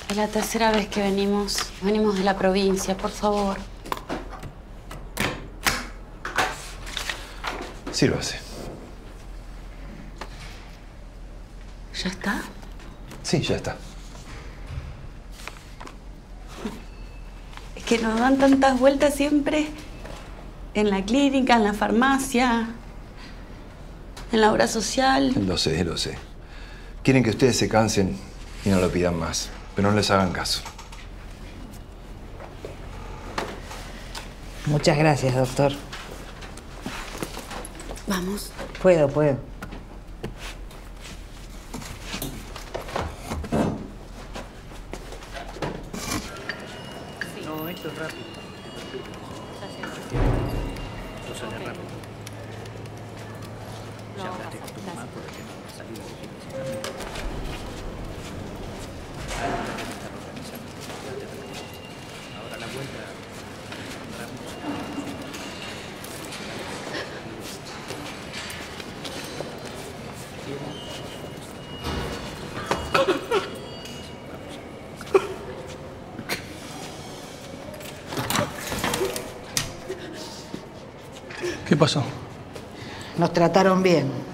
Es la tercera vez que venimos. Venimos de la provincia, por favor. Sírvase. ¿Ya está? Sí, ya está. Es que nos dan tantas vueltas siempre. En la clínica, en la farmacia, en la obra social. Lo sé, lo sé. Quieren que ustedes se cansen y no lo pidan más. Pero no les hagan caso. Muchas gracias, doctor. Vamos. Puedo. No, esto es rápido. Esto sale rápido. Ya hablaste con tu mamá por el tema de la salida de fines de semana. Ahora la vuelta. ¿Qué pasó? Nos trataron bien.